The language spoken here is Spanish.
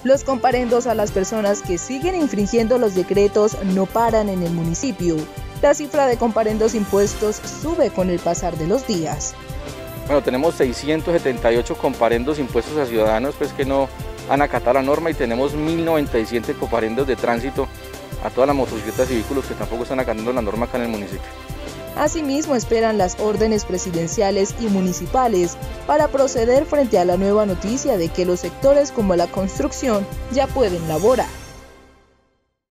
Los comparendos a las personas que siguen infringiendo los decretos no paran en el municipio. La cifra de comparendos impuestos sube con el pasar de los días. Bueno, tenemos 678 comparendos impuestos a ciudadanos que no han acatado la norma, y tenemos 1097 comparendos de tránsito a todas las motocicletas y vehículos que tampoco están acatando la norma acá en el municipio. Asimismo, esperan las órdenes presidenciales y municipales para proceder frente a la nueva noticia de que los sectores como la construcción ya pueden laborar.